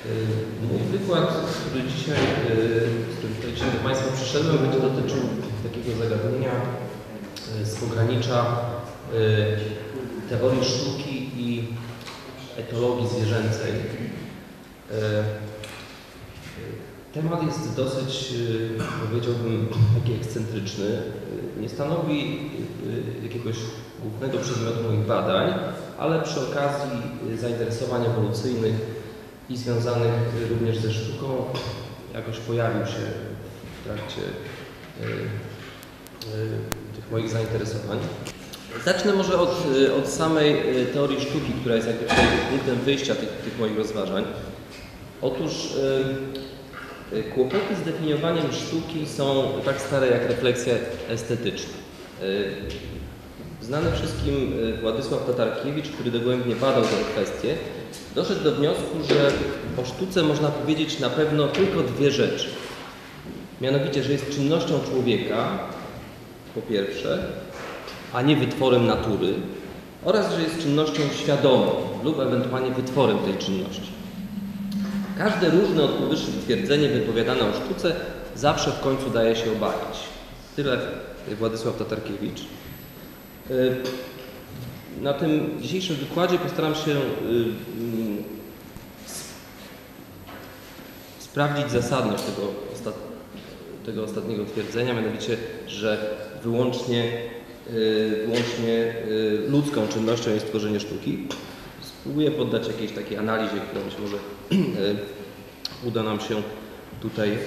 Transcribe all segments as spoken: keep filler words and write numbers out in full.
Mój wykład, który dzisiaj, z którym dzisiaj do Państwa przyszedłem, będzie dotyczył takiego zagadnienia z pogranicza teorii sztuki i etologii zwierzęcej. Temat jest dosyć, powiedziałbym, taki ekscentryczny. Nie stanowi jakiegoś głównego przedmiotu moich badań, ale przy okazji zainteresowań ewolucyjnych i związanych również ze sztuką jakoś pojawił się w trakcie tych moich zainteresowań. Zacznę może od, od samej teorii sztuki, która jest jakby tutaj punktem wyjścia tych, tych moich rozważań. Otóż yy, kłopoty z definiowaniem sztuki są tak stare jak refleksja estetyczna. Yy, znany wszystkim Władysław Tatarkiewicz, który dogłębnie badał tę kwestię, doszedł do wniosku, że o sztuce można powiedzieć na pewno tylko dwie rzeczy. Mianowicie, że jest czynnością człowieka, po pierwsze, a nie wytworem natury, oraz że jest czynnością świadomą lub ewentualnie wytworem tej czynności. Każde różne od powyższych twierdzenie wypowiadane o sztuce zawsze w końcu daje się obalić. Tyle Władysław Tatarkiewicz. Na tym dzisiejszym wykładzie postaram się sprawdzić zasadność tego, ostat... tego ostatniego twierdzenia, mianowicie, że wyłącznie, wyłącznie ludzką czynnością jest tworzenie sztuki. Spróbuję poddać jakiejś takiej analizie, która być może uda nam się tutaj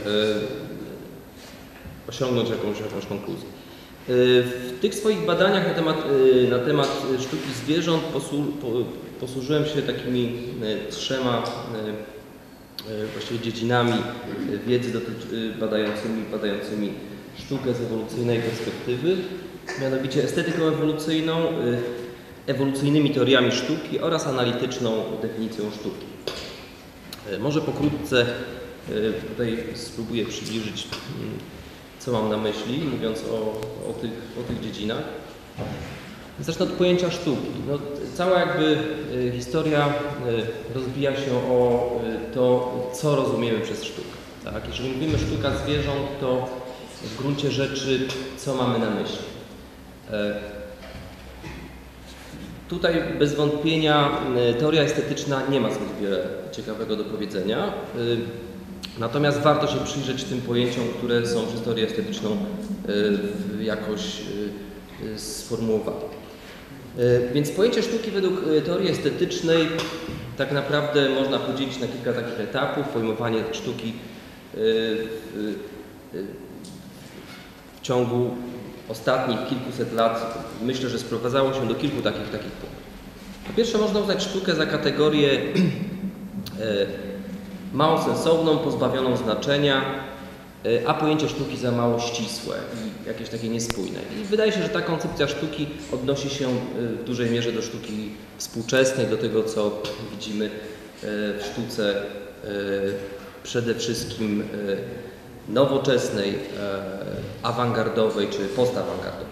osiągnąć jakąś, jakąś konkluzję. W tych swoich badaniach na temat, na temat sztuki zwierząt posłużyłem się takimi trzema właściwie dziedzinami wiedzy badającymi, badającymi sztukę z ewolucyjnej perspektywy, mianowicie estetyką ewolucyjną, ewolucyjnymi teoriami sztuki oraz analityczną definicją sztuki. Może pokrótce tutaj spróbuję przybliżyć, co mam na myśli, mówiąc o, o, tych, o tych dziedzinach. Zacznę od pojęcia sztuki. No, cała jakby historia rozbija się o to, co rozumiemy przez sztukę. Tak? Jeżeli mówimy sztuka zwierząt, to w gruncie rzeczy co mamy na myśli? Tutaj bez wątpienia teoria estetyczna nie ma zbyt wiele ciekawego do powiedzenia. Natomiast warto się przyjrzeć tym pojęciom, które są przez teorię estetyczną jakoś sformułowane. Więc pojęcie sztuki według teorii estetycznej tak naprawdę można podzielić na kilka takich etapów. Pojmowanie sztuki w ciągu ostatnich kilkuset lat myślę, że sprowadzało się do kilku takich, takich punktów. Po pierwsze, można uznać sztukę za kategorię mało sensowną, pozbawioną znaczenia, a pojęcie sztuki za mało ścisłe i jakieś takie niespójne. I wydaje się, że ta koncepcja sztuki odnosi się w dużej mierze do sztuki współczesnej, do tego, co widzimy w sztuce przede wszystkim nowoczesnej, awangardowej czy postawangardowej.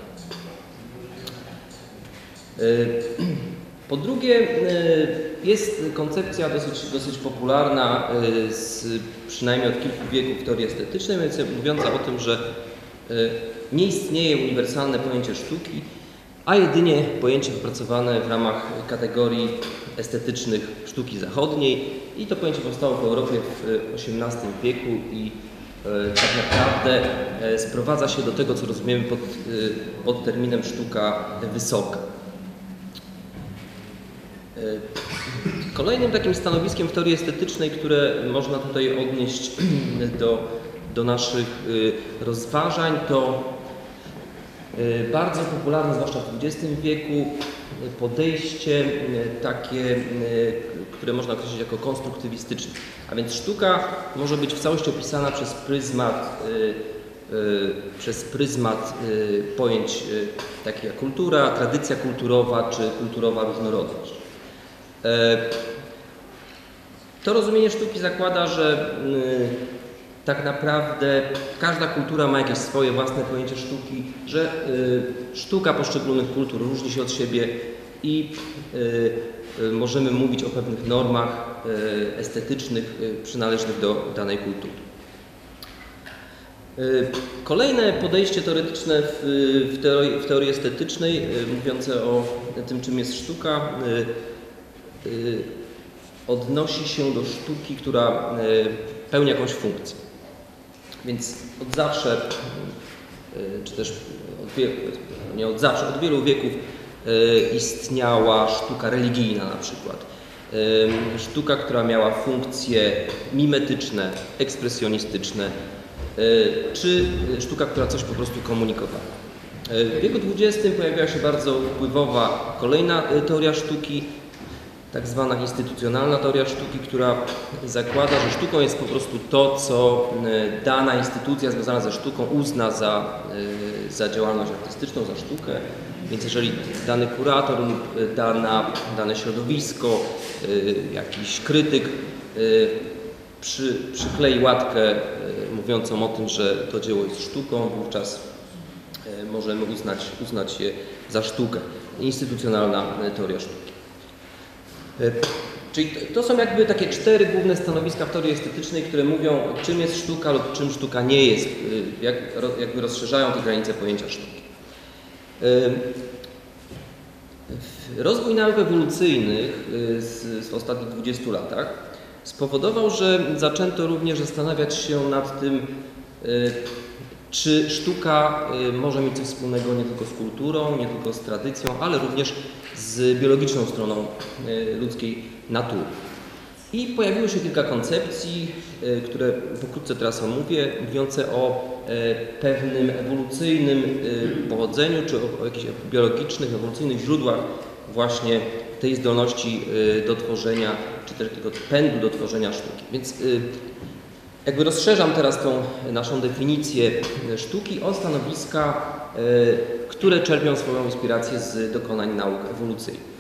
Po drugie, jest koncepcja dosyć, dosyć popularna, z, przynajmniej od kilku wieków w teorii estetycznej, mówiąca o tym, że nie istnieje uniwersalne pojęcie sztuki, a jedynie pojęcie wypracowane w ramach kategorii estetycznych sztuki zachodniej. I to pojęcie powstało w Europie w osiemnastym wieku i tak naprawdę sprowadza się do tego, co rozumiemy pod, pod terminem sztuka wysoka. Kolejnym takim stanowiskiem w teorii estetycznej, które można tutaj odnieść do, do naszych rozważań, to bardzo popularne, zwłaszcza w dwudziestym wieku, podejście takie, które można określić jako konstruktywistyczne. A więc sztuka może być w całości opisana przez pryzmat, przez pryzmat pojęć takich jak kultura, tradycja kulturowa czy kulturowa różnorodność. To rozumienie sztuki zakłada, że tak naprawdę każda kultura ma jakieś swoje własne pojęcie sztuki, że sztuka poszczególnych kultur różni się od siebie i możemy mówić o pewnych normach estetycznych przynależnych do danej kultury. Kolejne podejście teoretyczne w, w, teorii, w teorii estetycznej, mówiące o tym, czym jest sztuka, odnosi się do sztuki, która pełni jakąś funkcję. Więc od zawsze, czy też od wielu, nie od zawsze, od wielu wieków istniała sztuka religijna na przykład. Sztuka, która miała funkcje mimetyczne, ekspresjonistyczne, czy sztuka, która coś po prostu komunikowała. W wieku dwudziestym pojawiła się bardzo wpływowa kolejna teoria sztuki, tak zwana instytucjonalna teoria sztuki, która zakłada, że sztuką jest po prostu to, co dana instytucja związana ze sztuką uzna za, za działalność artystyczną, za sztukę. Więc jeżeli dany kurator lub dana, dane środowisko, jakiś krytyk przy, przyklei łatkę mówiącą o tym, że to dzieło jest sztuką, wówczas możemy uznać, uznać je za sztukę. Instytucjonalna teoria sztuki. Czyli to są jakby takie cztery główne stanowiska w teorii estetycznej, które mówią, czym jest sztuka lub czym sztuka nie jest, jak, jakby rozszerzają te granice pojęcia sztuki. Rozwój nauk ewolucyjnych w ostatnich dwudziestu latach spowodował, że zaczęto również zastanawiać się nad tym, czy sztuka może mieć coś wspólnego nie tylko z kulturą, nie tylko z tradycją, ale również z biologiczną stroną ludzkiej natury. I pojawiło się kilka koncepcji, które pokrótce teraz omówię, mówiące o pewnym ewolucyjnym pochodzeniu, czy o jakichś biologicznych, ewolucyjnych źródłach właśnie tej zdolności do tworzenia, czy też tego pędu do tworzenia sztuki. Więc jakby rozszerzam teraz tą naszą definicję sztuki o stanowiska, które czerpią swoją inspirację z dokonań nauk ewolucyjnych.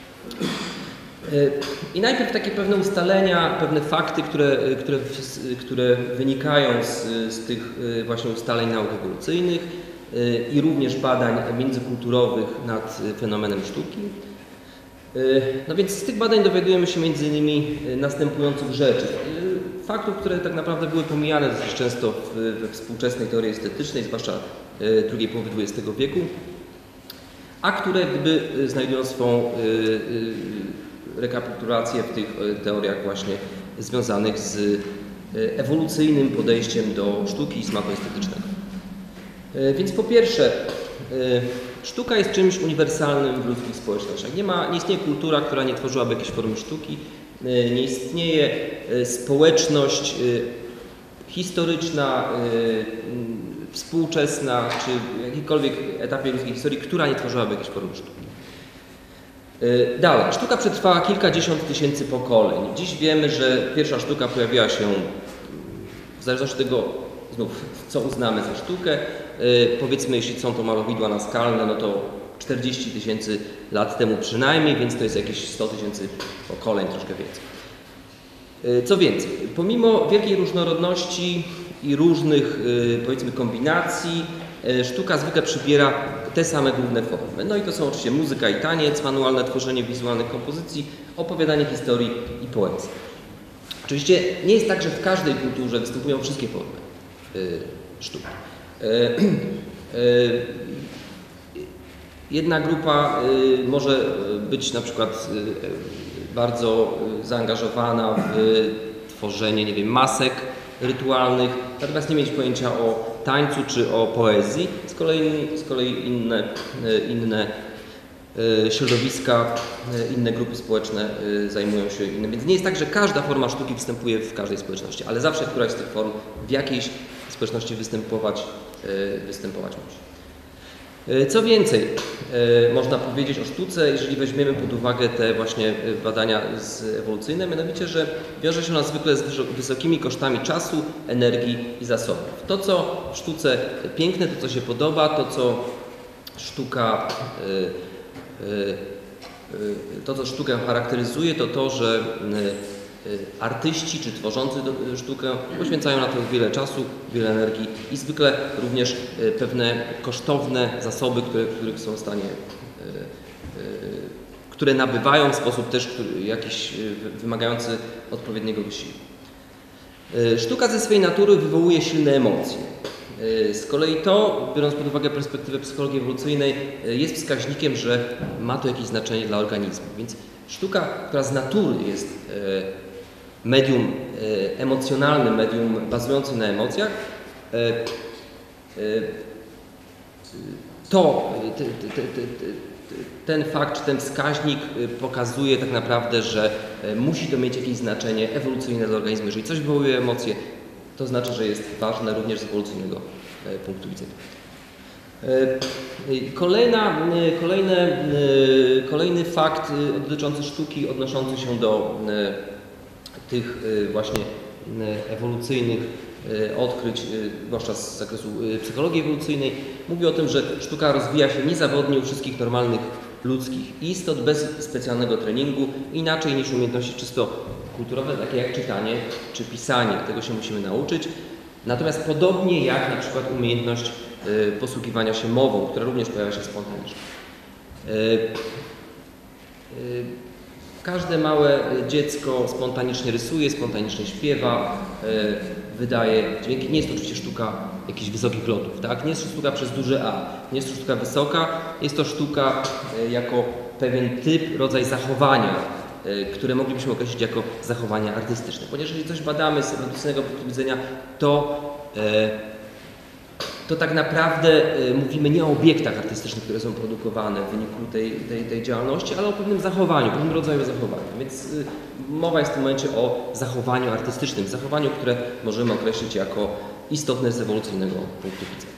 I najpierw takie pewne ustalenia, pewne fakty, które, które, które wynikają z, z tych właśnie ustaleń nauk ewolucyjnych i również badań międzykulturowych nad fenomenem sztuki. No więc z tych badań dowiadujemy się między innymi następujących rzeczy. Faktów, które tak naprawdę były pomijane dosyć często we współczesnej teorii estetycznej, zwłaszcza drugiej połowy dwudziestego wieku, a które gdyby znajdują swą rekapitulację w tych teoriach właśnie związanych z ewolucyjnym podejściem do sztuki i smaku estetycznego. Więc po pierwsze, sztuka jest czymś uniwersalnym w ludzkich społecznościach. Nie ma, nie istnieje kultura, która nie tworzyłaby jakiejś formy sztuki. Nie istnieje społeczność historyczna, współczesna, czy w jakimkolwiek etapie ludzkiej historii, która nie tworzyłaby jakiejś formy sztuki. Dalej, sztuka przetrwała kilkadziesiąt tysięcy pokoleń. Dziś wiemy, że pierwsza sztuka pojawiła się, w zależności od tego, znów, co uznamy za sztukę, powiedzmy, jeśli są to malowidła naskalne, no to czterdzieści tysięcy lat temu przynajmniej, więc to jest jakieś sto tysięcy pokoleń, troszkę więcej. Co więcej, pomimo wielkiej różnorodności i różnych, powiedzmy, kombinacji, sztuka zwykle przybiera te same główne formy. No i to są oczywiście muzyka i taniec, manualne tworzenie wizualnych kompozycji, opowiadanie historii i poezja. Oczywiście nie jest tak, że w każdej kulturze występują wszystkie formy sztuki. Jedna grupa może być na przykład bardzo zaangażowana w tworzenie, nie wiem, masek rytualnych, natomiast nie mieć pojęcia o tańcu czy o poezji. Z kolei, z kolei inne, inne środowiska, inne grupy społeczne zajmują się innym. Więc nie jest tak, że każda forma sztuki występuje w każdej społeczności, ale zawsze któraś z tych form w jakiejś społeczności występować, występować może. Co więcej, można powiedzieć o sztuce, jeżeli weźmiemy pod uwagę te właśnie badania ewolucyjne, mianowicie, że wiąże się ona zwykle z wysokimi kosztami czasu, energii i zasobów. To, co w sztuce piękne, to, co się podoba, to, co sztuka, to, co sztukę charakteryzuje, to to, że artyści czy tworzący sztukę poświęcają na to wiele czasu, wiele energii i zwykle również pewne kosztowne zasoby, które, których są w stanie które nabywają w sposób też który, jakiś wymagający odpowiedniego wysiłku. Sztuka ze swej natury wywołuje silne emocje. Z kolei to, biorąc pod uwagę perspektywę psychologii ewolucyjnej, jest wskaźnikiem, że ma to jakieś znaczenie dla organizmu. Więc sztuka, która z natury jest medium emocjonalnym, medium bazującym na emocjach, to te, te, te, ten fakt, czy ten wskaźnik pokazuje tak naprawdę, że musi to mieć jakieś znaczenie ewolucyjne dla organizmu. Jeżeli coś wywołuje emocje, to znaczy, że jest ważne również z ewolucyjnego punktu widzenia. Kolejna, kolejne, kolejny fakt dotyczący sztuki, odnoszący się do tych właśnie ewolucyjnych odkryć, zwłaszcza z zakresu psychologii ewolucyjnej, mówi o tym, że sztuka rozwija się niezawodnie u wszystkich normalnych ludzkich istot, bez specjalnego treningu, inaczej niż umiejętności czysto kulturowe, takie jak czytanie czy pisanie. Tego się musimy nauczyć. Natomiast podobnie jak na przykład umiejętność posługiwania się mową, która również pojawia się spontanicznie. Każde małe dziecko spontanicznie rysuje, spontanicznie śpiewa, wydaje dźwięki. Nie jest to oczywiście sztuka jakichś wysokich lotów, tak? Nie jest to sztuka przez duże A, nie jest to sztuka wysoka, jest to sztuka jako pewien typ, rodzaj zachowania, które moglibyśmy określić jako zachowania artystyczne. Ponieważ jeżeli coś badamy z ewolucyjnego punktu widzenia, to, to tak naprawdę mówimy nie o obiektach artystycznych, które są produkowane w wyniku tej, tej, tej działalności, ale o pewnym zachowaniu, pewnym rodzaju zachowania. Więc mowa jest w tym momencie o zachowaniu artystycznym, zachowaniu, które możemy określić jako istotne z ewolucyjnego punktu widzenia.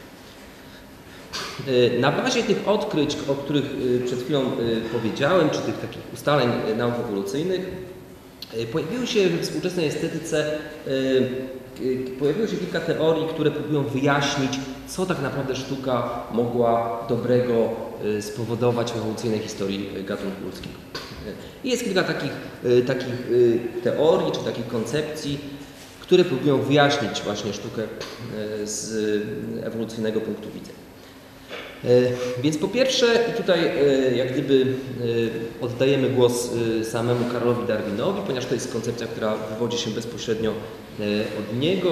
Na bazie tych odkryć, o których przed chwilą powiedziałem, czy tych takich ustaleń nauk ewolucyjnych, pojawiły się we współczesnej estetyce pojawiło się kilka teorii, które próbują wyjaśnić, co tak naprawdę sztuka mogła dobrego spowodować w ewolucyjnej historii gatunku ludzkiego. I jest kilka takich, takich teorii, czy takich koncepcji, które próbują wyjaśnić właśnie sztukę z ewolucyjnego punktu widzenia. Więc po pierwsze, tutaj jak gdyby oddajemy głos samemu Karlowi Darwinowi, ponieważ to jest koncepcja, która wywodzi się bezpośrednio od niego,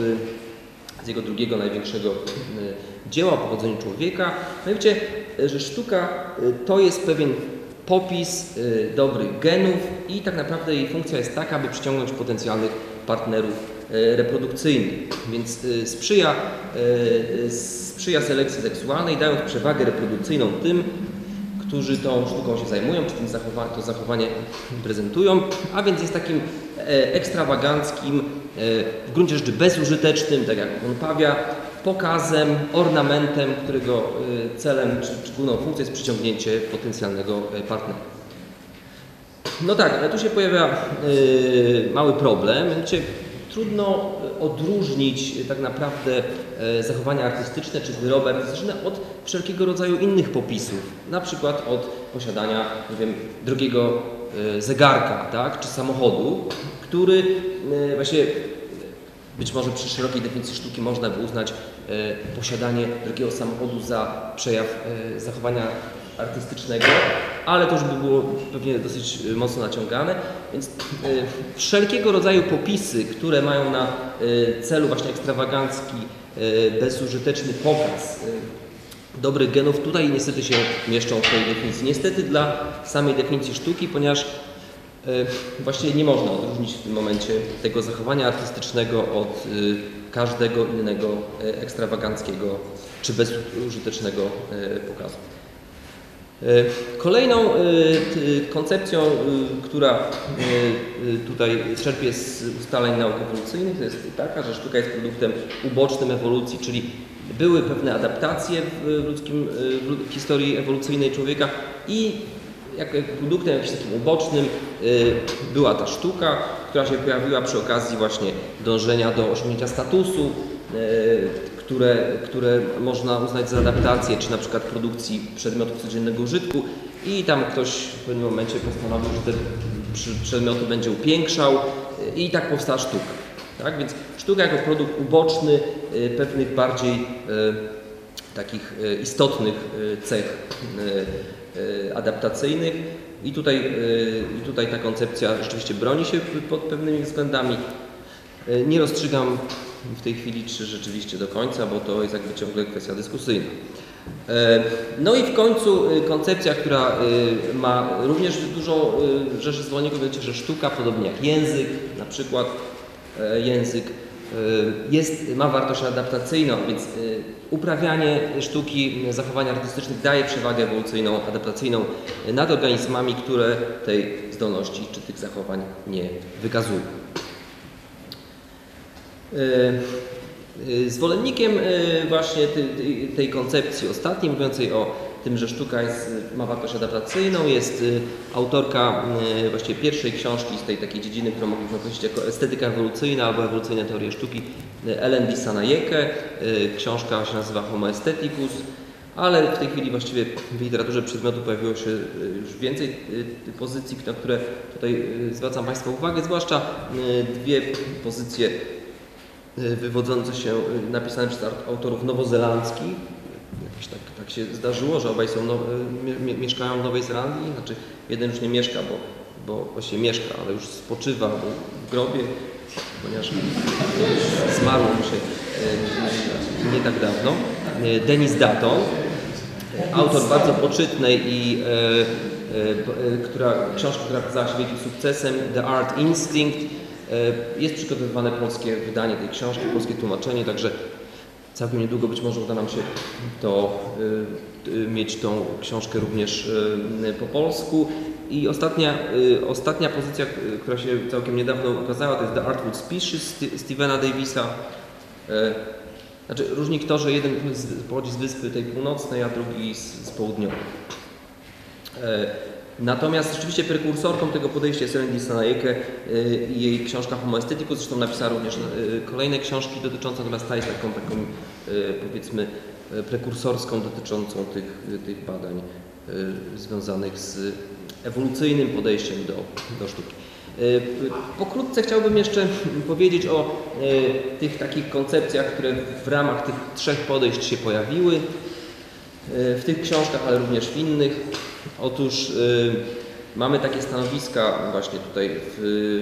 z jego drugiego największego dzieła o pochodzeniu człowieka. Mianowicie, że sztuka to jest pewien popis dobrych genów i tak naprawdę jej funkcja jest taka, aby przyciągnąć potencjalnych partnerów reprodukcyjnych, więc sprzyja, sprzyja selekcji seksualnej, dając przewagę reprodukcyjną tym, którzy tą sztuką się zajmują, czy tym zachowa to zachowanie prezentują, a więc jest takim ekstrawaganckim, w gruncie rzeczy bezużytecznym, tak jak on pawia, pokazem, ornamentem, którego celem czy, czy główną funkcją jest przyciągnięcie potencjalnego partnera. No tak, ale tu się pojawia mały problem, mianowicie trudno odróżnić tak naprawdę zachowania artystyczne czy wyroby artystyczne od wszelkiego rodzaju innych popisów, na przykład od posiadania, nie wiem, drogiego zegarka, tak, czy samochodu, który właśnie być może przy szerokiej definicji sztuki można by uznać posiadanie drogiego samochodu za przejaw zachowania artystycznego, ale to już by było pewnie dosyć mocno naciągane, więc wszelkiego rodzaju popisy, które mają na celu właśnie ekstrawagancki, bezużyteczny pokaz dobrych genów, tutaj niestety się mieszczą w tej definicji. Niestety dla samej definicji sztuki, ponieważ właściwie nie można odróżnić w tym momencie tego zachowania artystycznego od każdego innego ekstrawaganckiego czy bezużytecznego pokazu. Kolejną koncepcją, która tutaj czerpie z ustaleń nauk ewolucyjnych, to jest taka, że sztuka jest produktem ubocznym ewolucji, czyli były pewne adaptacje w ludzkim w historii ewolucyjnej człowieka i jako produktem jakimś takim ubocznym była ta sztuka, która się pojawiła przy okazji właśnie dążenia do osiągnięcia statusu, które, które można uznać za adaptację, czy na przykład produkcji przedmiotów codziennego użytku i tam ktoś w pewnym momencie postanowił, że te przedmioty będzie upiększał i tak powstała sztuka. Tak? Więc sztuka jako produkt uboczny pewnych bardziej takich istotnych cech adaptacyjnych I tutaj, i tutaj ta koncepcja rzeczywiście broni się pod pewnymi względami. Nie rozstrzygam w tej chwili, czy rzeczywiście do końca, bo to jest jakby ciągle kwestia dyskusyjna. No i w końcu koncepcja, która ma również dużo rzeczy zwolenników, wiecie, że sztuka, podobnie jak język, na przykład język, jest, ma wartość adaptacyjną, więc uprawianie sztuki, zachowań artystycznych daje przewagę ewolucyjną, adaptacyjną nad organizmami, które tej zdolności czy tych zachowań nie wykazują. Zwolennikiem właśnie tej, tej koncepcji ostatniej, mówiącej o tym, że sztuka jest, ma wartość adaptacyjną, jest autorka właściwie pierwszej książki z tej takiej dziedziny, którą mogliśmy określić jako estetyka ewolucyjna albo ewolucyjne teorie sztuki, Ellen Dissanayake. Książka się nazywa Homo Aestheticus, ale w tej chwili właściwie w literaturze przedmiotu pojawiło się już więcej pozycji, na które tutaj zwracam Państwa uwagę, zwłaszcza dwie pozycje wywodzące się, napisane przez autorów nowozelandzkich. Jakoś tak, tak się zdarzyło, że obaj są now, mie, mieszkają w Nowej Zelandii, znaczy jeden już nie mieszka, bo, bo właściwie mieszka, ale już spoczywa w grobie, ponieważ zmarł mu się nie tak dawno. Denis Dutton, autor bardzo poczytnej i e, e, która, książki, która okazała się wielkim sukcesem, The Art Instinct. Jest przygotowywane polskie wydanie tej książki, polskie tłumaczenie, także całkiem niedługo być może uda nam się to, y, mieć tą książkę również y, po polsku. I ostatnia, y, ostatnia pozycja, która się całkiem niedawno ukazała, to jest The Artful Species Stephena Davisa. Y, znaczy, różni kto, że jeden pochodzi z wyspy tej północnej, a drugi z, z południowej. Y, Natomiast rzeczywiście prekursorką tego podejścia jest Ellen Dissanayake i jej książka Homo Aestheticus, zresztą napisała również kolejne książki dotyczące, natomiast ta jest taką, taką powiedzmy prekursorską dotyczącą tych, tych badań związanych z ewolucyjnym podejściem do, do sztuki. Pokrótce chciałbym jeszcze powiedzieć o tych takich koncepcjach, które w ramach tych trzech podejść się pojawiły w tych książkach, ale również w innych. Otóż y, mamy takie stanowiska właśnie tutaj w,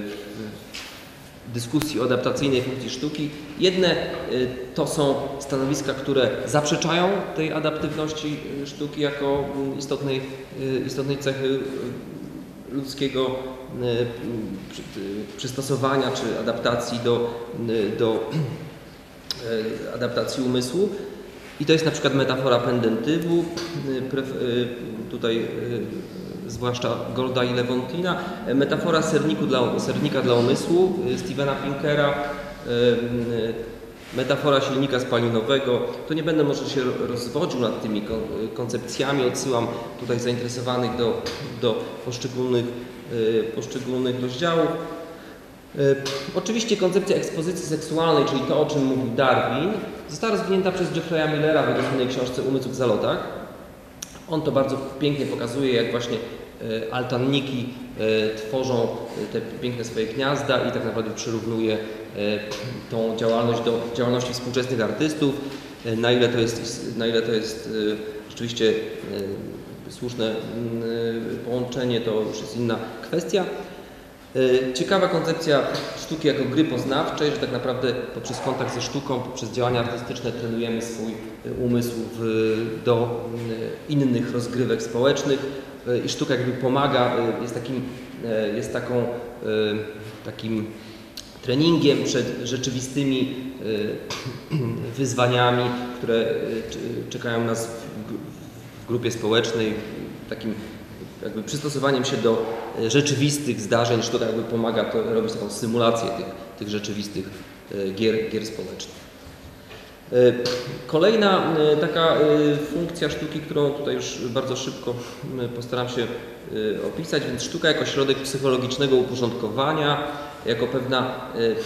w dyskusji o adaptacyjnej funkcji sztuki. Jedne y, to są stanowiska, które zaprzeczają tej adaptywności sztuki jako istotnej, y, istotnej cechy ludzkiego y, przy, y, przystosowania czy adaptacji do, y, do y, adaptacji umysłu. I to jest na przykład metafora pendentywu, tutaj zwłaszcza Golda i Lewontina, metafora serniku dla, sernika dla umysłu Stevena Pinkera, metafora silnika spalinowego. To nie będę może się rozwodził nad tymi koncepcjami, odsyłam tutaj zainteresowanych do, do poszczególnych, poszczególnych rozdziałów. Oczywiście koncepcja ekspozycji seksualnej, czyli to, o czym mówił Darwin, została rozwinięta przez Jeffrey'a Millera w jego słynnej książce Umysł w zalotach. On to bardzo pięknie pokazuje, jak właśnie altanniki tworzą te piękne swoje gniazda i tak naprawdę przyrównuje tą działalność do działalności współczesnych artystów. Na ile to jest, na ile to jest rzeczywiście słuszne połączenie, to już jest inna kwestia. Ciekawa koncepcja sztuki jako gry poznawczej, że tak naprawdę poprzez kontakt ze sztuką, poprzez działania artystyczne trenujemy swój umysł w, do innych rozgrywek społecznych i sztuka jakby pomaga, jest takim, jest taką, takim treningiem przed rzeczywistymi wyzwaniami, które czekają nas w grupie społecznej, takim jakby przystosowaniem się do rzeczywistych zdarzeń. Sztuka jakby pomaga to robić taką symulację tych, tych rzeczywistych gier, gier społecznych. Kolejna taka funkcja sztuki, którą tutaj już bardzo szybko postaram się opisać, więc sztuka jako środek psychologicznego uporządkowania, jako pewna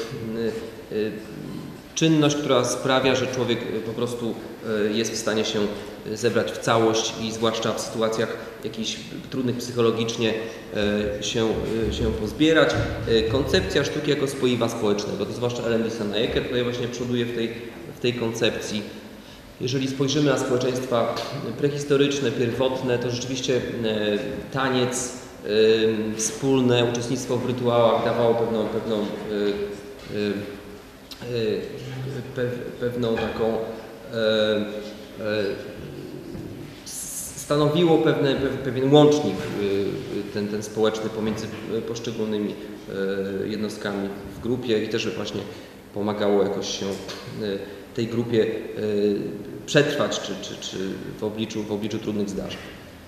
czynność, która sprawia, że człowiek po prostu jest w stanie się zebrać w całość i zwłaszcza w sytuacjach jakichś trudnych psychologicznie się, się pozbierać. Koncepcja sztuki jako spoiwa społecznego, to zwłaszcza Ellen Dissanayake tutaj właśnie przoduje w tej, w tej koncepcji. Jeżeli spojrzymy na społeczeństwa prehistoryczne, pierwotne, to rzeczywiście taniec Wspólne uczestnictwo w rytuałach dawało pewną, pewną, pewną taką, stanowiło pewne, pewien łącznik ten, ten społeczny pomiędzy poszczególnymi jednostkami w grupie i też właśnie pomagało jakoś się tej grupie przetrwać czy, czy, czy w, obliczu, w obliczu trudnych zdarzeń.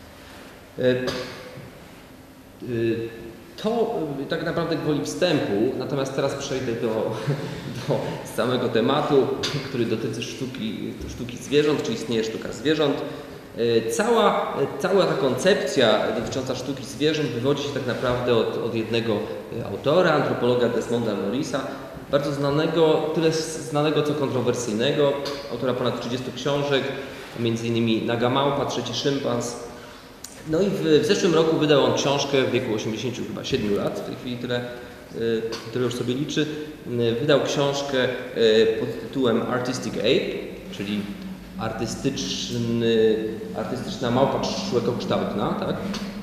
To tak naprawdę gwoli wstępu, natomiast teraz przejdę do, do samego tematu, który dotyczy sztuki, sztuki zwierząt, czy istnieje sztuka zwierząt. Cała, cała ta koncepcja dotycząca sztuki zwierząt wywodzi się tak naprawdę od, od jednego autora, antropologa Desmonda Morrisa, bardzo znanego, tyle znanego co kontrowersyjnego, autora ponad trzydziestu książek, między innymi Naga Małpa, Trzeci Szympans. No i w, w zeszłym roku wydał on książkę w wieku osiemdziesięciu siedmiu lat, w tej chwili tyle, tyle już sobie liczy. Wydał książkę pod tytułem Artistic Ape, czyli artystyczny, artystyczna małpa człowiekokształtna, tak?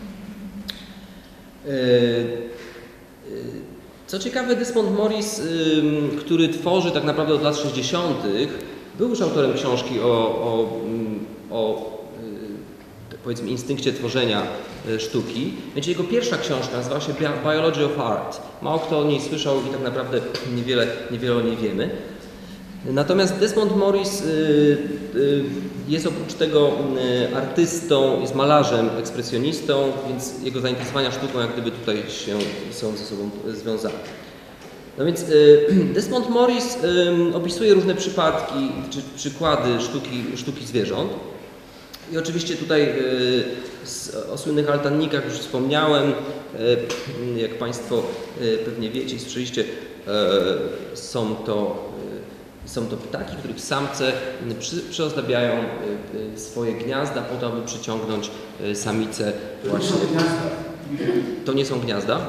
Co ciekawe, Desmond Morris, który tworzy tak naprawdę od lat sześćdziesiątych, był już autorem książki o, o, o powiedzmy instynkcie tworzenia sztuki. Więc jego pierwsza książka nazywała się Biology of Art. Mało kto o niej słyszał i tak naprawdę niewiele, niewiele o niej wiemy. Natomiast Desmond Morris jest oprócz tego artystą, jest malarzem, ekspresjonistą, więc jego zainteresowania sztuką jak gdyby tutaj się, są ze sobą związane. No więc Desmond Morris opisuje różne przypadki czy przykłady sztuki, sztuki zwierząt. I oczywiście tutaj o słynnych altannikach już wspomniałem. Jak Państwo pewnie wiecie i słyszeliście, są to Są to ptaki, których samce przy, przyozdabiają swoje gniazda po to, aby przyciągnąć samice właśnie. To nie są gniazda?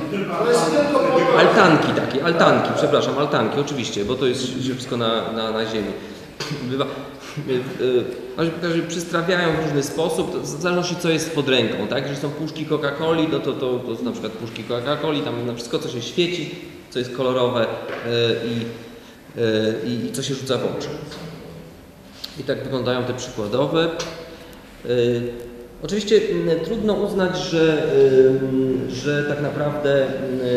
Altanki takie, altanki, przepraszam, altanki, oczywiście, bo to jest wszystko na, na, na ziemi. Bywa, przystrawiają w różny sposób, w zależności co jest pod ręką, tak? Jeżeli są puszki Coca-Coli, no to, to, to na przykład puszki Coca-Coli, tam na wszystko co się świeci, co jest kolorowe i i co się rzuca w oczy. I tak wyglądają te przykładowe. Oczywiście trudno uznać, że, że tak naprawdę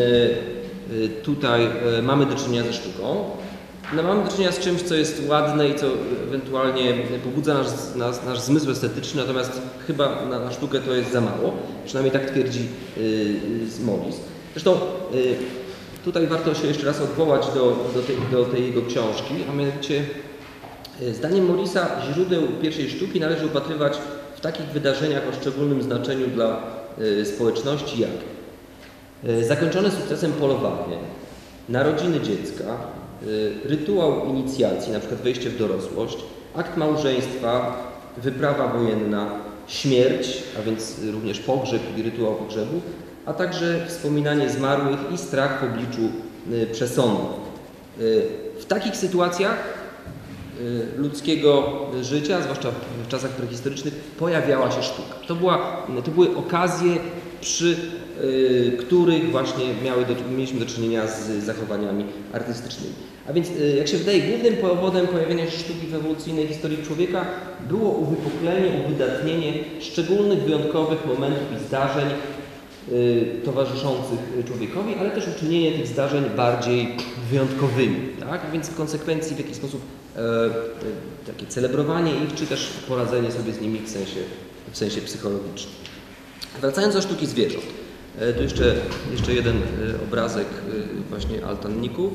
tutaj mamy do czynienia ze sztuką. No, mamy do czynienia z czymś, co jest ładne i co ewentualnie pobudza nasz, nasz, nasz zmysł estetyczny, natomiast chyba na, na sztukę to jest za mało. Przynajmniej tak twierdzi Morris. Zresztą tutaj warto się jeszcze raz odwołać do, do, tej, do tej jego książki, a mianowicie zdaniem Morrisa źródeł pierwszej sztuki należy upatrywać w takich wydarzeniach o szczególnym znaczeniu dla y, społeczności jak y, zakończone sukcesem polowanie, narodziny dziecka, y, rytuał inicjacji, na przykład wejście w dorosłość, akt małżeństwa, wyprawa wojenna, śmierć, a więc również pogrzeb i rytuał pogrzebu, a także wspominanie zmarłych i strach w obliczu y, przesądów. Y, w takich sytuacjach y, ludzkiego życia, zwłaszcza w czasach prehistorycznych, pojawiała się sztuka. To, była, to były okazje, przy y, których właśnie miały do, mieliśmy do czynienia z zachowaniami artystycznymi. A więc, y, jak się wydaje, głównym powodem pojawienia się sztuki w ewolucyjnej historii człowieka było uwypuklenie, uwydatnienie szczególnych, wyjątkowych momentów i zdarzeń towarzyszących człowiekowi, ale też uczynienie tych zdarzeń bardziej wyjątkowymi. Tak? Więc w konsekwencji w jakiś sposób e, takie celebrowanie ich, czy też poradzenie sobie z nimi w sensie, w sensie psychologicznym. Wracając do sztuki zwierząt. E, tu jeszcze, jeszcze jeden e, obrazek e, właśnie altanników.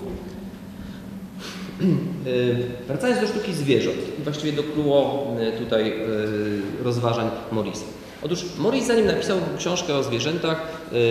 E, wracając do sztuki zwierząt i właściwie do clou e, tutaj e, rozważań Morrisa. Otóż Morris, zanim napisał książkę o zwierzętach,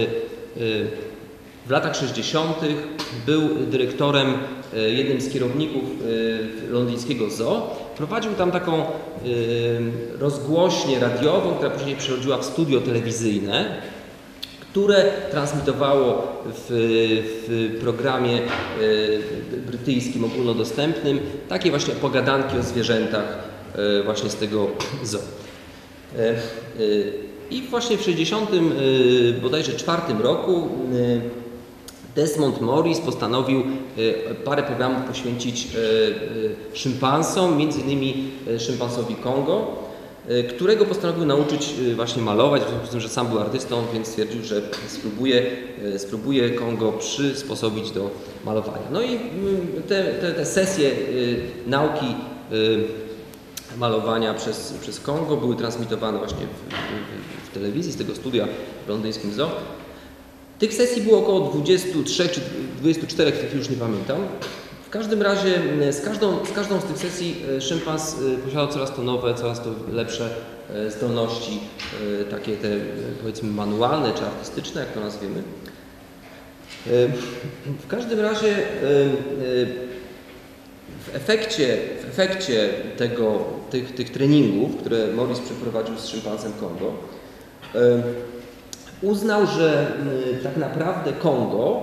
w latach sześćdziesiątych był dyrektorem, jednym z kierowników londyńskiego zoo. Prowadził tam taką rozgłośnię radiową, która później przerodziła w studio telewizyjne, które transmitowało w, w programie brytyjskim ogólnodostępnym takie właśnie pogadanki o zwierzętach właśnie z tego zoo. I właśnie w sześćdziesiątym bodajże czwartym roku Desmond Morris postanowił parę programów poświęcić szympansom, między innymi szympansowi Kongo, którego postanowił nauczyć właśnie malować, w związku z tym, że sam był artystą, więc stwierdził, że spróbuje, spróbuje Kongo przysposobić do malowania. No i te, te, te sesje nauki malowania przez, przez Kongo były transmitowane właśnie w, w, w telewizji, z tego studia w londyńskim zoo. Tych sesji było około dwudziestu trzech czy dwudziestu czterech, tych już nie pamiętam. W każdym razie z każdą, z każdą z tych sesji szympans posiadał coraz to nowe, coraz to lepsze zdolności, takie te powiedzmy manualne czy artystyczne, jak to nazwiemy. W każdym razie w efekcie, w efekcie tego, tych, tych treningów, które Morris przeprowadził z szympansem Kongo, uznał, że tak naprawdę Kongo,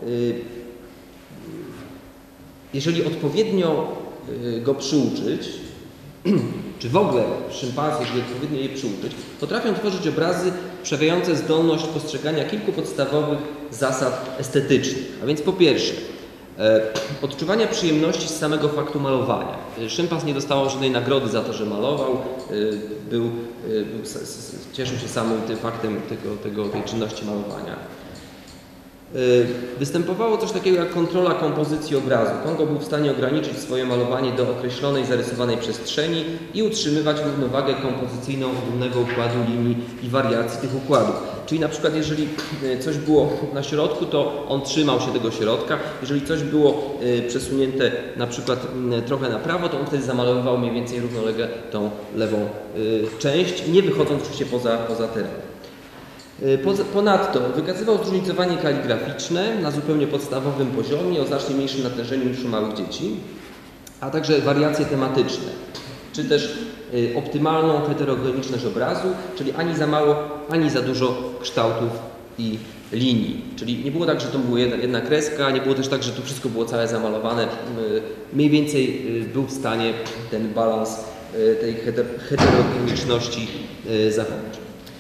jeżeli odpowiednio go przyuczyć, czy w ogóle szympansy, jeżeli odpowiednio je przyuczyć, potrafią tworzyć obrazy przejawiające zdolność postrzegania kilku podstawowych zasad estetycznych. A więc po pierwsze, odczuwania przyjemności z samego faktu malowania. Szympans nie dostawał żadnej nagrody za to, że malował, był, był, cieszył się samym tym faktem tego, tego, tej czynności malowania. Występowało coś takiego jak kontrola kompozycji obrazu. Kongo był w stanie ograniczyć swoje malowanie do określonej, zarysowanej przestrzeni i utrzymywać równowagę kompozycyjną ogólnego układu linii i wariacji tych układów. Czyli na przykład jeżeli coś było na środku, to on trzymał się tego środka. Jeżeli coś było przesunięte na przykład trochę na prawo, to on wtedy zamalowywał mniej więcej równolegle tą lewą część, nie wychodząc oczywiście poza, poza teren. Ponadto wykazywał zróżnicowanie kaligraficzne na zupełnie podstawowym poziomie, o znacznie mniejszym natężeniu niż u małych dzieci, a także wariacje tematyczne, czy też optymalną heterogeniczność obrazu, czyli ani za mało, ani za dużo kształtów i linii. Czyli nie było tak, że to była jedna, jedna kreska, nie było też tak, że tu wszystko było całe zamalowane. Mniej więcej był w stanie ten balans tej heterogeniczności zachować.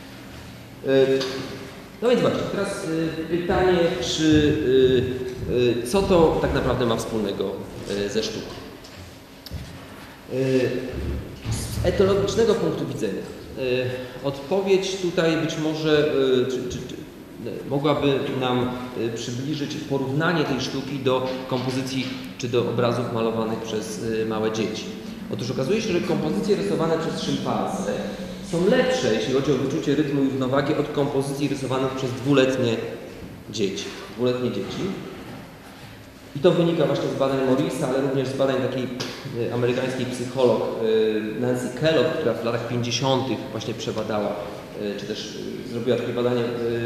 No więc właśnie, teraz pytanie, czy, co to tak naprawdę ma wspólnego ze sztuką? Z etologicznego punktu widzenia odpowiedź tutaj być może czy, czy, czy, mogłaby nam przybliżyć porównanie tej sztuki do kompozycji czy do obrazów malowanych przez małe dzieci. Otóż okazuje się, że kompozycje rysowane przez szympansy są lepsze, jeśli chodzi o wyczucie rytmu i równowagi, od kompozycji rysowanych przez dwuletnie dzieci. Dwuletnie dzieci. I to wynika właśnie z badań Morrisa, ale również z badań takiej amerykańskiej psycholog Nancy Kellogg, która w latach pięćdziesiątych właśnie przebadała, czy też zrobiła takie badanie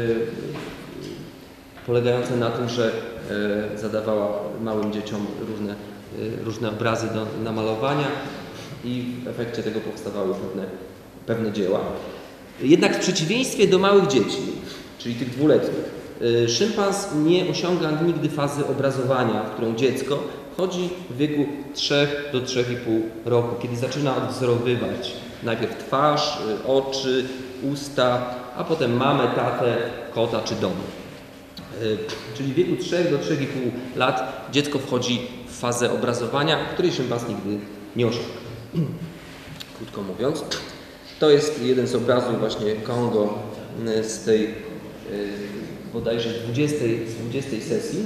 polegające na tym, że zadawała małym dzieciom różne, różne obrazy do namalowania i w efekcie tego powstawały pewne pewne dzieła. Jednak w przeciwieństwie do małych dzieci, czyli tych dwuletnich, szympans nie osiąga nigdy fazy obrazowania, w którą dziecko wchodzi w wieku trzech do trzech i pół roku, kiedy zaczyna odwzorowywać najpierw twarz, oczy, usta, a potem mamę, tatę, kota czy dom. Czyli w wieku trzech do trzech i pół lat dziecko wchodzi w fazę obrazowania, której szympans nigdy nie osiąga. Krótko mówiąc. To jest jeden z obrazów właśnie Kongo z tej bodajże dwudziestej, z dwudziestej sesji.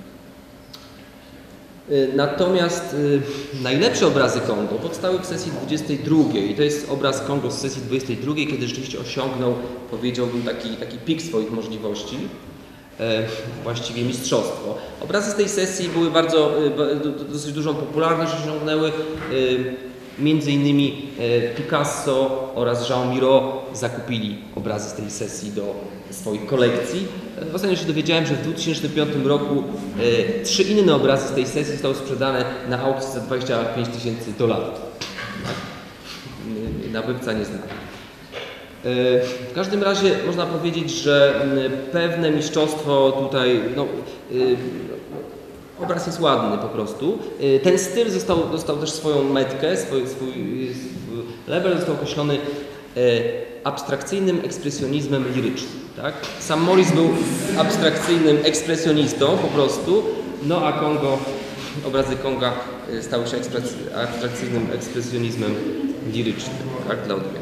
Natomiast najlepsze obrazy Kongo powstały w sesji dwudziestej drugiej. I to jest obraz Kongo z sesji dwudziestej drugiej, kiedy rzeczywiście osiągnął, powiedziałbym, taki, taki pik swoich możliwości. Właściwie mistrzostwo. Obrazy z tej sesji były bardzo, dosyć dużą popularność osiągnęły. Między innymi Picasso oraz Jean Miro zakupili obrazy z tej sesji do swoich kolekcji. Ostatnio się dowiedziałem, że w dwa tysiące piątym roku e, trzy inne obrazy z tej sesji zostały sprzedane na aukcji za dwadzieścia pięć tysięcy dolarów. Tak? Nabywca nie zna. W każdym razie można powiedzieć, że pewne mistrzostwo tutaj, no, obraz jest ładny po prostu. Ten styl został, dostał też swoją metkę, swój, swój, swój label został określony abstrakcyjnym ekspresjonizmem lirycznym. Tak? Sam Morris był abstrakcyjnym ekspresjonistą po prostu, no a Kongo, obrazy Konga stały się abstrakcyjnym ekspresjonizmem lirycznym, tak? Dla odmiany.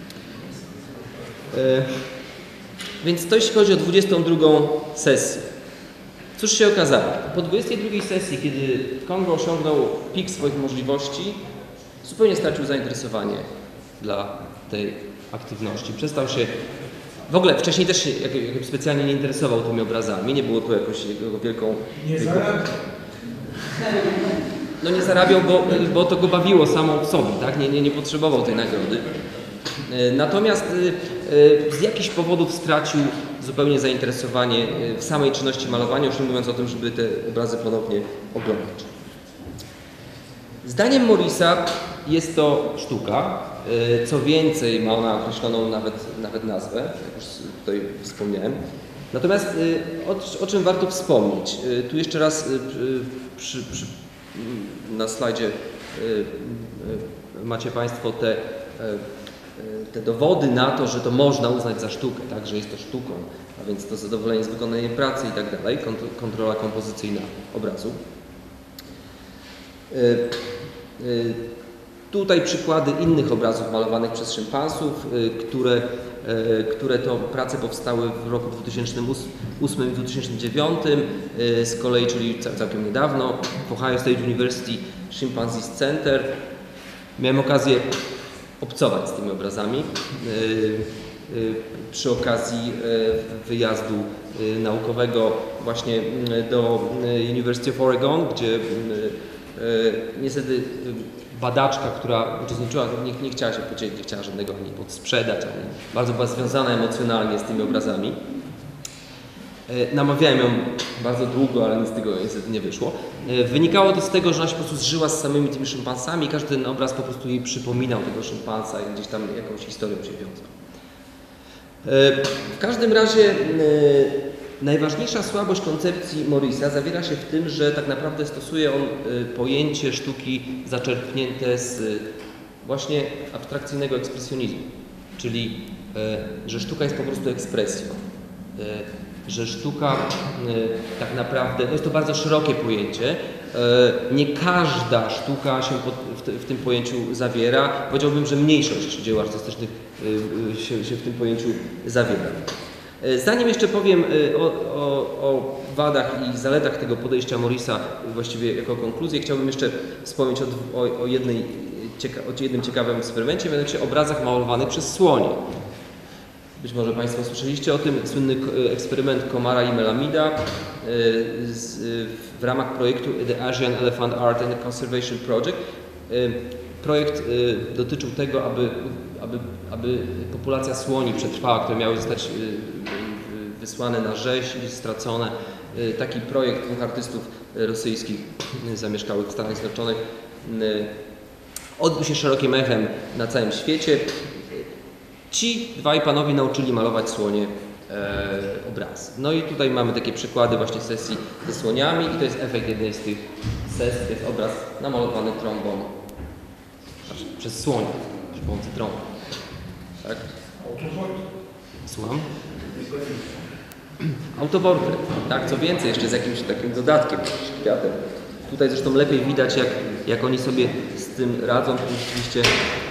E, więc to jeśli chodzi o dwudziestą drugą sesję. Cóż się okazało? Po dwudziestej drugiej sesji, kiedy Kongo osiągnął pik swoich możliwości, zupełnie stracił zainteresowanie dla tej aktywności. Przestał się, w ogóle wcześniej też się jakoś specjalnie nie interesował tymi obrazami, nie było to jakoś jego wielką... Nie wielką... zarabiał. No nie zarabiał, bo, bo to go bawiło samo w sobie, tak? Nie, nie, nie potrzebował tej nagrody. Natomiast z jakichś powodów stracił zupełnie zainteresowanie w samej czynności malowania, już nie mówiąc o tym, żeby te obrazy ponownie oglądać. Zdaniem Morrisa jest to sztuka. Co więcej, ma ona określoną nawet, nawet nazwę, jak już tutaj wspomniałem. Natomiast o, o czym warto wspomnieć? Tu jeszcze raz przy, przy, na slajdzie macie Państwo te, te dowody na to, że to można uznać za sztukę, tak? Że jest to sztuką, a więc to zadowolenie z wykonania pracy i tak dalej, kontrola kompozycyjna obrazu. Tutaj przykłady innych obrazów malowanych przez szympansów, które, które to prace powstały w roku dwa tysiące ósmym i dwa tysiące dziewiątym, z kolei, czyli całkiem niedawno, w Ohio State University Chimpanzees Center. Miałem okazję obcować z tymi obrazami przy okazji wyjazdu naukowego właśnie do University of Oregon, gdzie niestety badaczka, która uczestniczyła, nie, nie chciała się podzielić, nie chciała żadnego ani sprzedać, ani bardzo była związana emocjonalnie z tymi obrazami. Namawiałem ją bardzo długo, ale nic z tego niestety nie wyszło. Wynikało to z tego, że ona się po prostu zżyła z samymi tymi szympansami i każdy ten obraz po prostu jej przypominał tego szympansa i gdzieś tam jakąś historię się wiązał. W każdym razie najważniejsza słabość koncepcji Morrisa zawiera się w tym, że tak naprawdę stosuje on pojęcie sztuki zaczerpnięte z właśnie abstrakcyjnego ekspresjonizmu, czyli że sztuka jest po prostu ekspresją, że sztuka tak naprawdę, to jest to bardzo szerokie pojęcie, nie każda sztuka się w tym pojęciu zawiera, powiedziałbym, że mniejszość dzieł artystycznych się, się w tym pojęciu zawiera. Zanim jeszcze powiem o, o, o wadach i zaletach tego podejścia Morrisa właściwie jako konkluzję, chciałbym jeszcze wspomnieć o, o, o, jednej, o jednym ciekawym eksperymencie, mianowicie obrazach malowanych przez słonie. Być może Państwo słyszeliście o tym, słynny eksperyment Komara i Melamida w ramach projektu The Asian Elephant Art and Conservation Project. Projekt dotyczył tego, aby, aby, aby populacja słoni przetrwała, które miały zostać wysłane na rzeź i stracone. Taki projekt dwóch artystów rosyjskich zamieszkałych w Stanach Zjednoczonych odbył się szerokim echem na całym świecie. Ci dwaj panowie nauczyli malować słonie e, obrazy. No i tutaj mamy takie przykłady właśnie sesji ze słoniami i to jest efekt jednej z tych sesji, to jest obraz namalowany trąbą przez słonia przy pomocy trąby. Tak? Słucham? Autoportret, tak, co więcej, jeszcze z jakimś takim dodatkiem, kwiatem. Tutaj zresztą lepiej widać, jak, jak oni sobie z tym radzą, to rzeczywiście.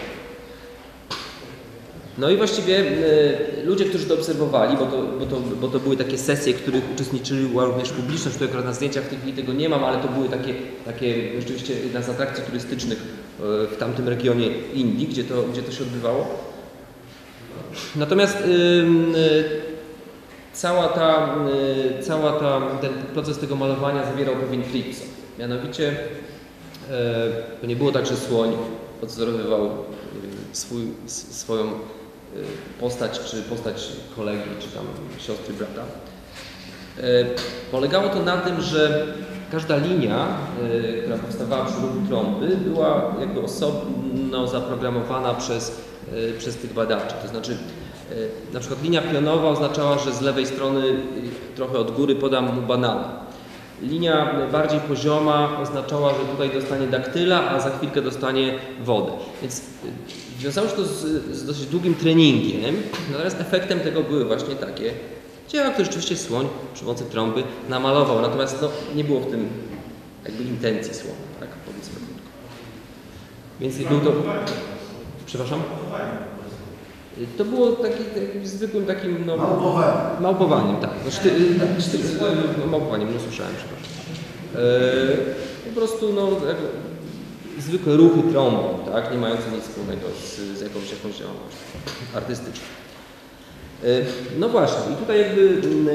No i właściwie y, ludzie, którzy to obserwowali, bo to, bo, to, bo to były takie sesje, w których uczestniczyła również publiczność, tutaj akurat na zdjęciach w tej chwili tego nie mam, ale to były takie, takie rzeczywiście jedna z atrakcji turystycznych y, w tamtym regionie Indii, gdzie to, gdzie to się odbywało. Natomiast y, y, cała ta, y, cała ta, ten proces tego malowania zawierał pewien trik. Mianowicie y, to nie było tak, że słoń odzorowywał y, swój, swoją postać, czy postać kolegi, czy tam siostry, brata. Polegało to na tym, że każda linia, która powstawała przy ruchu trąby, była jakby osobno zaprogramowana przez, przez tych badaczy. To znaczy, na przykład linia pionowa oznaczała, że z lewej strony trochę od góry podam mu banana. Linia bardziej pozioma oznaczała, że tutaj dostanie daktyla, a za chwilkę dostanie wodę. Więc wiązało się to z, z dosyć długim treningiem, natomiast efektem tego były właśnie takie dzieła, które rzeczywiście słoń przy pomocy trąby namalował, natomiast no, nie było w tym jakby intencji słona, tak, powiedzmy krótko. Więc był to... Przepraszam? To było taki, takim zwykłym takim, no... Małpowaniem. Małpowaniem, tak. No, szty, szty, małpowaniem, no słyszałem, przepraszam. E, po prostu, no, jak, zwykłe ruchy trąbą, tak, nie mające nic wspólnego z, z jakąś, jakąś działalnością artystyczną. E, no właśnie, i tutaj jakby e,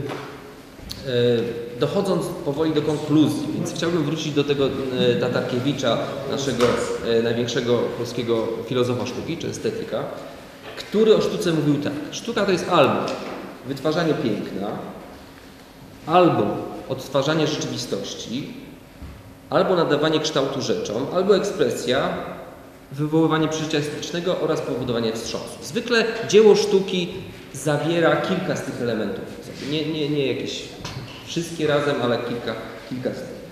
e, dochodząc powoli do konkluzji, więc chciałbym wrócić do tego e, Tatarkiewicza, naszego e, największego polskiego filozofa sztuki, czy estetyka, który o sztuce mówił tak. Sztuka to jest albo wytwarzanie piękna, albo odtwarzanie rzeczywistości, albo nadawanie kształtu rzeczom, albo ekspresja, wywoływanie przeżycia estetycznego oraz powodowanie wstrząsu. Zwykle dzieło sztuki zawiera kilka z tych elementów. Nie, nie, nie jakieś wszystkie razem, ale kilka, kilka z tych.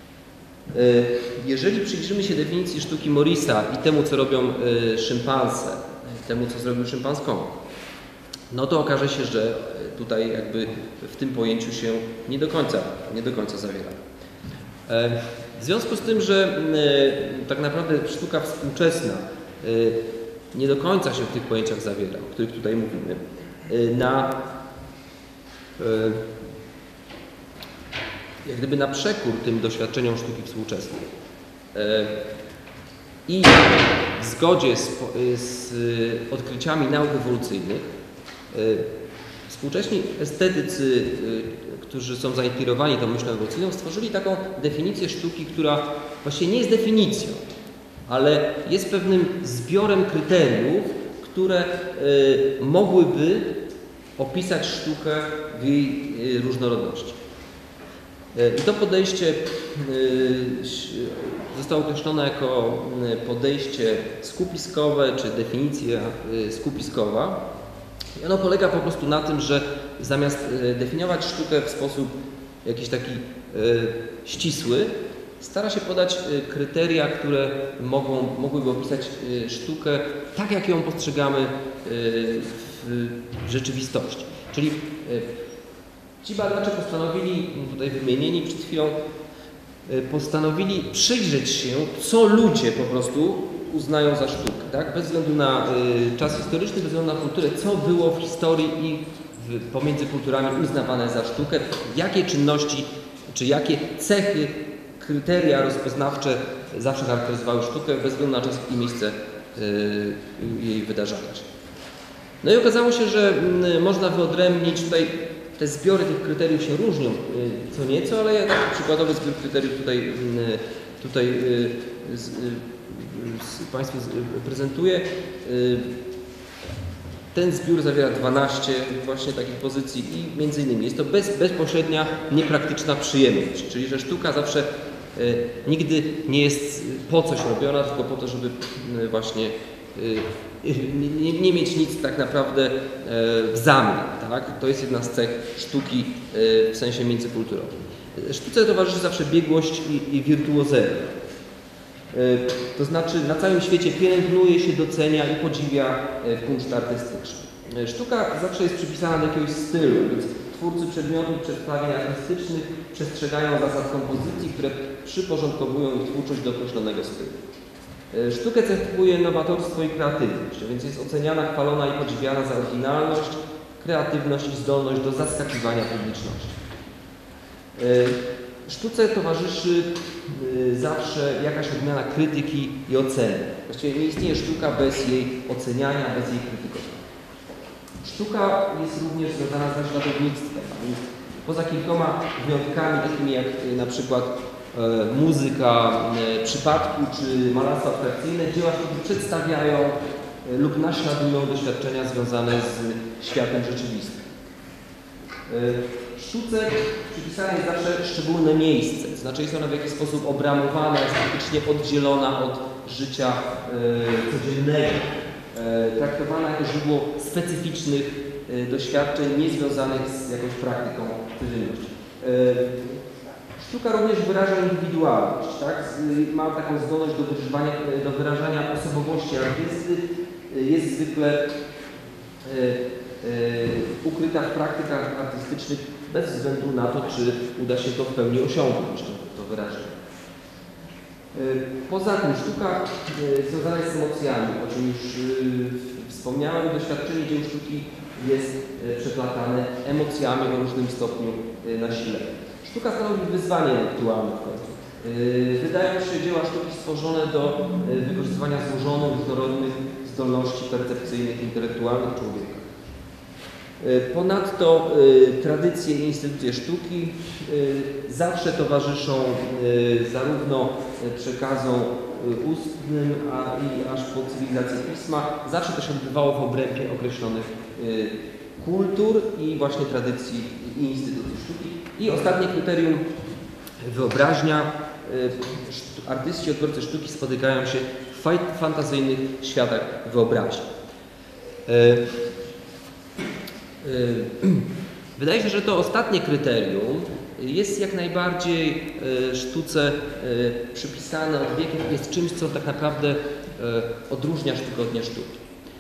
Jeżeli przyjrzymy się definicji sztuki Morisa i temu, co robią szympanse, temu, co zrobił szympanz Kong, no to okaże się, że tutaj jakby w tym pojęciu się nie do końca, nie do końca zawiera. W związku z tym, że tak naprawdę sztuka współczesna nie do końca się w tych pojęciach zawiera, o których tutaj mówimy, na jak gdyby na przekór tym doświadczeniom sztuki współczesnej i w zgodzie z, z odkryciami nauk ewolucyjnych, współcześni estetycy, którzy są zainspirowani tą myślą ewolucyjną, stworzyli taką definicję sztuki, która właściwie nie jest definicją, ale jest pewnym zbiorem kryteriów, które mogłyby opisać sztukę w jej różnorodności. I to podejście zostało określone jako podejście skupiskowe, czy definicja skupiskowa. I ono polega po prostu na tym, że zamiast definiować sztukę w sposób jakiś taki ścisły, stara się podać kryteria, które mogą, mogłyby opisać sztukę tak, jak ją postrzegamy w rzeczywistości. Czyli ci badacze postanowili, tutaj wymienieni przed chwilą, postanowili przyjrzeć się, co ludzie po prostu uznają za sztukę, tak? Bez względu na y, czas historyczny, bez względu na kulturę, co było w historii i w, pomiędzy kulturami uznawane za sztukę, jakie czynności, czy jakie cechy, kryteria rozpoznawcze zawsze charakteryzowały sztukę, bez względu na czas i miejsce y, jej wydarzania się. No i okazało się, że y, można wyodrębnić tutaj, te zbiory tych kryteriów się różnią y, co nieco, ale ja taki przykładowy zbiór kryteriów tutaj, y, tutaj y, z, y, Państwu prezentuję. Ten zbiór zawiera dwanaście właśnie takich pozycji i między innymi jest to bez, bezpośrednia, niepraktyczna przyjemność, czyli że sztuka zawsze nigdy nie jest po coś robiona, tylko po to, żeby właśnie nie, nie mieć nic tak naprawdę w zamian. Tak? To jest jedna z cech sztuki w sensie międzykulturowym. Sztuce towarzyszy zawsze biegłość i, i wirtuozeria. To znaczy na całym świecie pielęgnuje się, docenia i podziwia kunszt artystyczny. Sztuka zawsze jest przypisana do jakiegoś stylu, więc twórcy przedmiotów przedstawień artystycznych przestrzegają zasad kompozycji, które przyporządkowują ich twórczość do określonego stylu. Sztukę cechuje nowatorstwo i kreatywność, więc jest oceniana, chwalona i podziwiana za oryginalność, kreatywność i zdolność do zaskakiwania publiczności. Sztuce towarzyszy zawsze jakaś odmiana krytyki i oceny. Właściwie nie istnieje sztuka bez jej oceniania, bez jej krytykowania. Sztuka jest również związana z naśladownictwem. Poza kilkoma wyjątkami, takimi jak na przykład e, muzyka e, przypadku czy malarstwo abstrakcyjne, dzieła sztuki przedstawiają e, lub naśladują doświadczenia związane z światem rzeczywistym. E, Sztuce przypisane jest zawsze szczególne miejsce, to znaczy jest ona w jakiś sposób obramowana, jest faktycznie oddzielona od życia e, codziennego, e, traktowana jako źródło specyficznych e, doświadczeń niezwiązanych z jakąś praktyką codzienności. E, Sztuka również wyraża indywidualność, tak? Ma taką zdolność do, wyrażania, do wyrażania osobowości artysty, jest zwykle e, e, ukryta w praktykach artystycznych bez względu na to, czy uda się to w pełni osiągnąć, to, to wyrażenie. Poza tym sztuka związana jest z emocjami, o czym już wspomniałem. Doświadczenie dzieł sztuki jest przeplatane emocjami o różnym stopniu nasilenia. Sztuka stanowi wyzwanie intelektualne w końcu. Wydają się dzieła sztuki stworzone do wykorzystywania złożonych, różnorodnych zdolności percepcyjnych, intelektualnych człowieka. Ponadto y, tradycje i instytucje sztuki y, zawsze towarzyszą y, zarówno przekazom y, ustnym, a i aż po cywilizację pisma. Zawsze to się odbywało w obrębie określonych y, kultur i właśnie tradycji i instytucji sztuki. I ostatnie kryterium, wyobraźnia. Y, artyści, odbiorcy sztuki spotykają się w fantazyjnych światach wyobraźni. Y, Wydaje się, że to ostatnie kryterium jest jak najbardziej sztuce przypisane od wieków, jest czymś, co tak naprawdę odróżnia sztukę od niesztuki.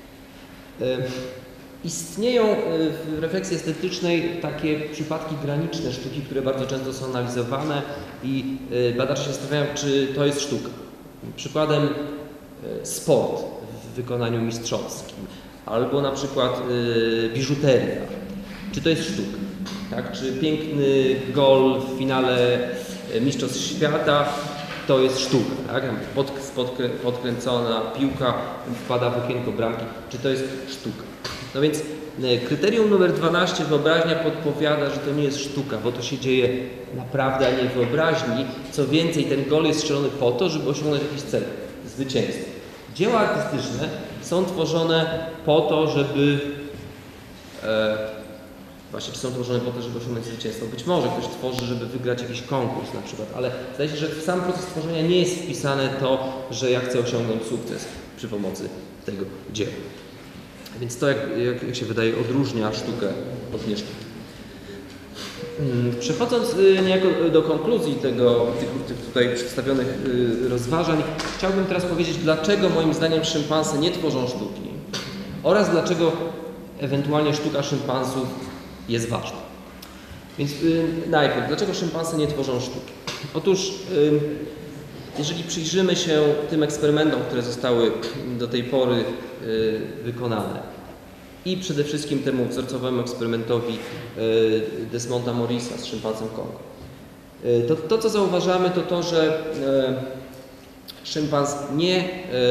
Istnieją w refleksji estetycznej takie przypadki graniczne sztuki, które bardzo często są analizowane i badacze się zastanawiają, czy to jest sztuka. Przykładem sport w wykonaniu mistrzowskim. Albo na przykład y, biżuteria. Czy to jest sztuka? Tak? Czy piękny gol w finale Mistrzostw Świata to jest sztuka? Tak? Pod, podkrę, podkręcona piłka wpada w okienko bramki. Czy to jest sztuka? No więc y, kryterium numer dwanaście, wyobraźnia, podpowiada, że to nie jest sztuka, bo to się dzieje naprawdę, a nie w wyobraźni. Co więcej, ten gol jest strzelony po to, żeby osiągnąć jakiś cel, zwycięstwo. Dzieła artystyczne są tworzone po to, żeby e, właśnie czy są tworzone po to, żeby osiągnąć zwycięstwo. Być może ktoś tworzy, żeby wygrać jakiś konkurs na przykład, ale zdaje się, że w sam proces tworzenia nie jest wpisane to, że ja chcę osiągnąć sukces przy pomocy tego dzieła. Więc to, jak, jak, jak się wydaje, odróżnia sztukę od niesztuki. Przechodząc niejako do konkluzji tego, tych, tych tutaj przedstawionych rozważań, chciałbym teraz powiedzieć, dlaczego moim zdaniem szympansy nie tworzą sztuki oraz dlaczego ewentualnie sztuka szympansów jest ważna. Więc yy, najpierw, dlaczego szympansy nie tworzą sztuki? Otóż, yy, jeżeli przyjrzymy się tym eksperymentom, które zostały do tej pory yy, wykonane, i przede wszystkim temu wzorcowemu eksperymentowi y, Desmonda Morrisa z szympansem Kongo. Y, to, to, co zauważamy, to to, że y, szympans nie y,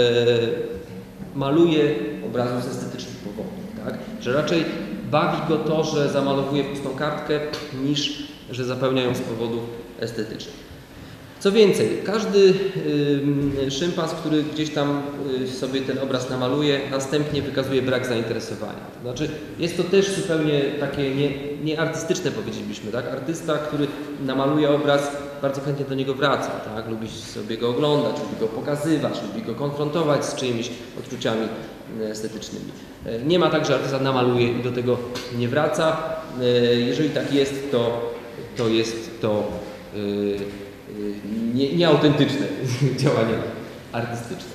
maluje obrazów z estetycznych powodów, tak? Że raczej bawi go to, że zamalowuje pustą kartkę, niż że zapełnia ją z powodów estetycznych. Co więcej, każdy y, szympans, który gdzieś tam y, sobie ten obraz namaluje, następnie wykazuje brak zainteresowania. To znaczy, jest to też zupełnie takie nie, nieartystyczne, powiedzielibyśmy, tak? Artysta, który namaluje obraz, bardzo chętnie do niego wraca, tak? Lubi sobie go oglądać, lubi go pokazywać, lubi go konfrontować z czyimiś odczuciami estetycznymi. Nie ma tak, że artysta namaluje i do tego nie wraca. Jeżeli tak jest, to, to jest to y, Nie, nieautentyczne działanie artystyczne.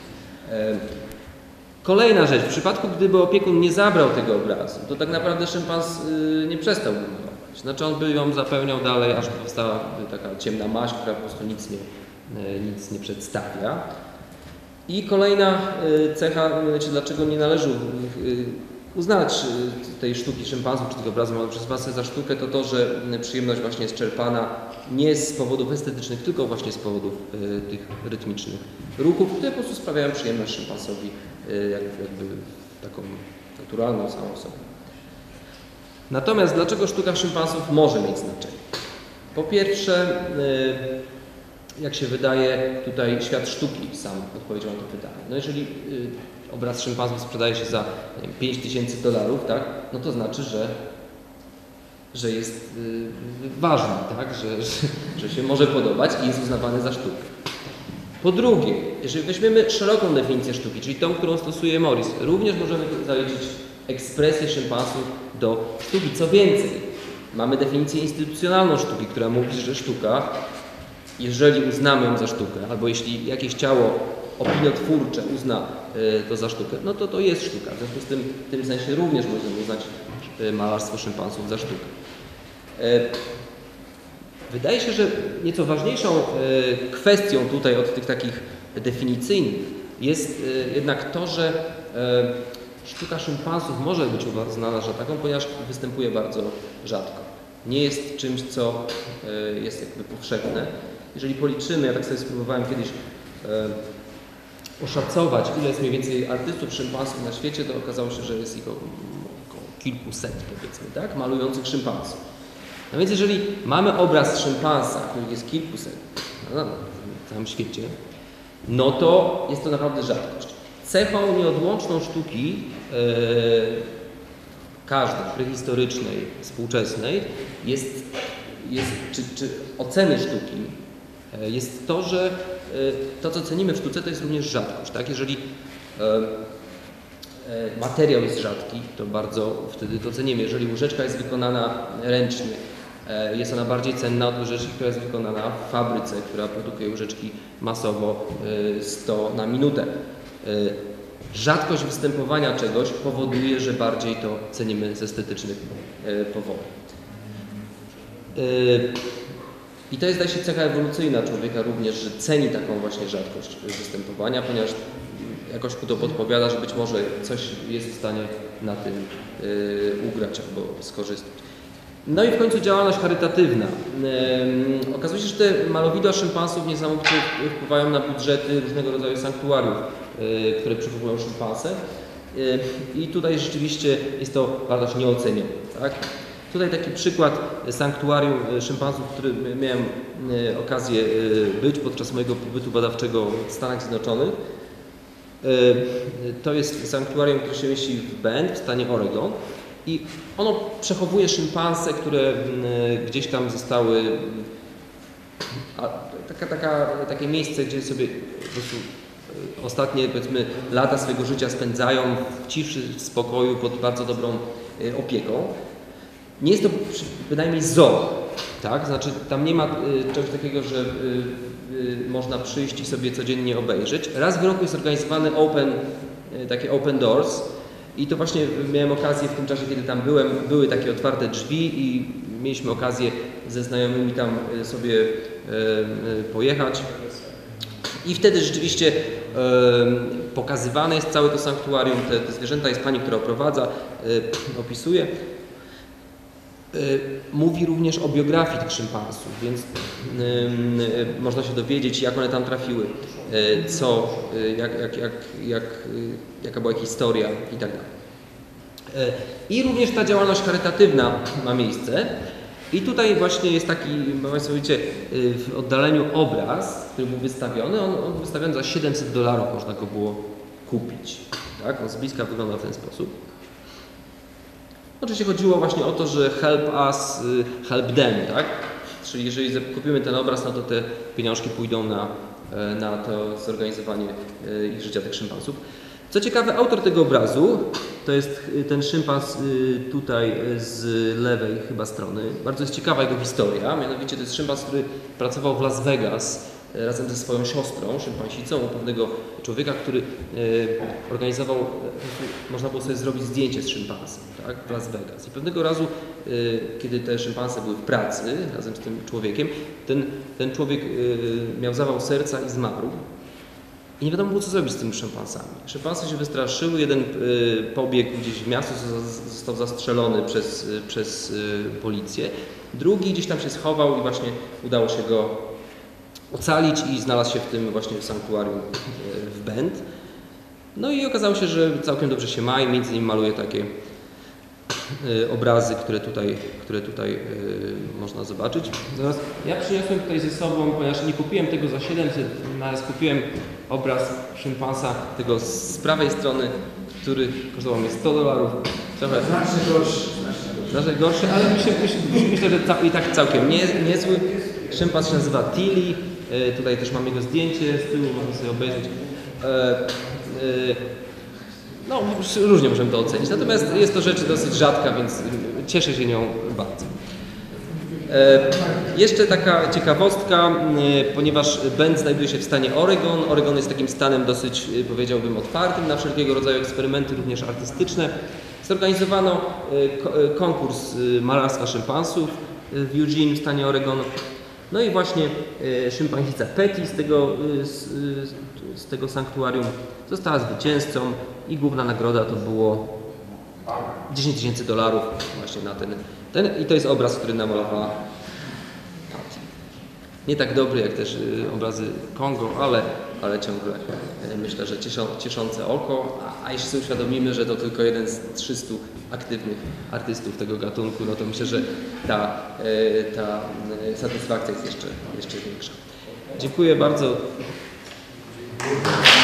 Kolejna rzecz, w przypadku gdyby opiekun nie zabrał tego obrazu, to tak naprawdę szympans nie przestałby malować. Znaczy on by ją zapełniał dalej, aż powstałaby taka ciemna maść, która po prostu nic nie, nic nie przedstawia. I kolejna cecha, znaczy dlaczego nie należy uznać tej sztuki szympansów, czy tego obrazu przez masę za sztukę, to to, że przyjemność właśnie jest czerpana nie z powodów estetycznych, tylko właśnie z powodów y, tych rytmicznych ruchów, które po prostu sprawiają przyjemność szympansowi y, jak, jakby taką naturalną samą sobie. Natomiast dlaczego sztuka szympansów może mieć znaczenie? Po pierwsze, y, jak się wydaje, tutaj świat sztuki sam odpowiedział na to pytanie. No jeżeli y, obraz szympansów sprzedaje się za pięć tysięcy dolarów, tak, no to znaczy, że, że jest y, ważny, tak, że, że, że się może podobać i jest uznawany za sztukę. Po drugie, jeżeli weźmiemy szeroką definicję sztuki, czyli tą, którą stosuje Morris, również możemy zaliczyć ekspresję szympansów do sztuki. Co więcej, Mamy definicję instytucjonalną sztuki, która mówi, że sztuka, jeżeli uznamy ją za sztukę, albo jeśli jakieś ciało opiniotwórcze uzna to za sztukę, no to to jest sztuka. W związku z tym, w tym sensie również możemy uznać malarstwo szympansów za sztukę. Wydaje się, że nieco ważniejszą kwestią tutaj od tych takich definicyjnych jest jednak to, że sztuka szympansów może być uznana za taką, ponieważ występuje bardzo rzadko. Nie jest czymś, co jest jakby powszechne. Jeżeli policzymy, ja tak sobie spróbowałem kiedyś oszacować, ile jest mniej więcej artystów szympansów na świecie, to okazało się, że jest ich około kilkuset, powiedzmy, tak, malujących szympansów. No więc jeżeli mamy obraz szympansa, których jest kilkuset no, w całym świecie, no to jest to naprawdę rzadkość. Cechą nieodłączną sztuki yy, każdej, prehistorycznej, współczesnej, jest, jest czy, czy oceny sztuki, yy, jest to, że yy, to, co cenimy w sztuce, to jest również rzadkość. Tak? Jeżeli yy, yy, materiał jest rzadki, to bardzo wtedy to cenimy. Jeżeli łyżeczka jest wykonana ręcznie, yy, jest ona bardziej cenna od łyżeczki, która jest wykonana w fabryce, która produkuje łyżeczki masowo yy, sto na minutę. Yy, Rzadkość występowania czegoś powoduje, że bardziej to cenimy z estetycznych e, powodów. E, I to jest, zdaje się, cecha ewolucyjna człowieka również, że ceni taką właśnie rzadkość występowania, ponieważ jakoś ku to podpowiada, że być może coś jest w stanie na tym e, ugrać albo skorzystać. No i w końcu działalność charytatywna. E, okazuje się, że te malowidła szympansów niesamowicie wpływają na budżety różnego rodzaju sanktuariów, które przywołują szympanse. I tutaj rzeczywiście jest to wartość nieoceniona. Tak? Tutaj taki przykład sanktuarium szympansów, w którym miałem okazję być podczas mojego pobytu badawczego w Stanach Zjednoczonych. To jest sanktuarium, które się mieści w Bend w stanie Oregon. I ono przechowuje szympanse, które gdzieś tam zostały... A taka, taka, takie miejsce, gdzie sobie po prostu ostatnie, powiedzmy, lata swojego życia spędzają w ciszy, w spokoju, pod bardzo dobrą opieką. Nie jest to bynajmniej zoo, tak? Znaczy tam nie ma czegoś takiego, że można przyjść i sobie codziennie obejrzeć. Raz w roku jest organizowany open, takie open doors i to właśnie miałem okazję w tym czasie, kiedy tam byłem, były takie otwarte drzwi i mieliśmy okazję ze znajomymi tam sobie pojechać. I wtedy rzeczywiście e, pokazywane jest całe to sanktuarium, te, te zwierzęta, jest pani, która oprowadza, e, opisuje. E, mówi również o biografii tych szympansów, więc e, e, można się dowiedzieć, jak one tam trafiły, e, co, e, jak, jak, jak, jak, e, jaka była ich historia i tak dalej. E, I również ta działalność charytatywna ma miejsce. I tutaj właśnie jest taki, Państwo widzicie, w oddaleniu obraz, który był wystawiony, on, on był wystawiony za siedemset dolarów, można go było kupić. Tak? On z bliska wygląda w ten sposób. Oczywiście chodziło właśnie o to, że help us, help them, tak? Czyli jeżeli kupimy ten obraz, no to te pieniążki pójdą na, na to zorganizowanie ich życia, tych szympansów. Co ciekawe, autor tego obrazu to jest ten szympans tutaj z lewej chyba strony. Bardzo jest ciekawa jego historia, mianowicie to jest szympans, który pracował w Las Vegas razem ze swoją siostrą, szympansicą, u pewnego człowieka, który organizował, można było sobie zrobić zdjęcie z szympansem, tak, w Las Vegas. I pewnego razu, kiedy te szympanse były w pracy razem z tym człowiekiem, ten, ten człowiek miał zawał serca i zmarł. I nie wiadomo było, co zrobić z tymi szympansami. Szympansy się wystraszyły, jeden y, pobiegł gdzieś w miasto, został zastrzelony przez, y, przez y, policję. Drugi gdzieś tam się schował i właśnie udało się go ocalić i znalazł się w tym właśnie sanktuarium y, w Bend. No i okazało się, że całkiem dobrze się ma i między innymi maluje takie y, obrazy, które tutaj, które tutaj y, można zobaczyć. Teraz ja przyniosłem tutaj ze sobą, ponieważ nie kupiłem tego za siedemset, natomiast kupiłem obraz szympansa tego z prawej strony, który kosztował mnie sto dolarów. Trochę Znacznie gorszy. Znacznie gorszy, ale myślę, myślę, myślę że ca, i tak całkiem nie, niezły. Szympans się nazywa Tilly. E, tutaj też mam jego zdjęcie z tyłu, można sobie obejrzeć. E, e, no, różnie możemy to ocenić. Natomiast jest to rzecz dosyć rzadka, więc cieszę się nią bardzo. Jeszcze taka ciekawostka, ponieważ Bend znajduje się w stanie Oregon. Oregon jest takim stanem dosyć, powiedziałbym, otwartym na wszelkiego rodzaju eksperymenty, również artystyczne. Zorganizowano konkurs malarstwa szympansów w Eugene w stanie Oregon. No i właśnie szympansica Petty z tego, z, z tego sanktuarium została zwycięzcą i główna nagroda to było dziesięć tysięcy dolarów właśnie na ten, ten. I to jest obraz, który namalowała. Nie tak dobry jak też obrazy Kongo, ale, ale ciągle myślę, że cieszą, cieszące oko. A, a jeśli sobie uświadomimy, że to tylko jeden z trzystu aktywnych artystów tego gatunku, no to myślę, że ta, ta satysfakcja jest jeszcze, jeszcze większa. Dziękuję bardzo.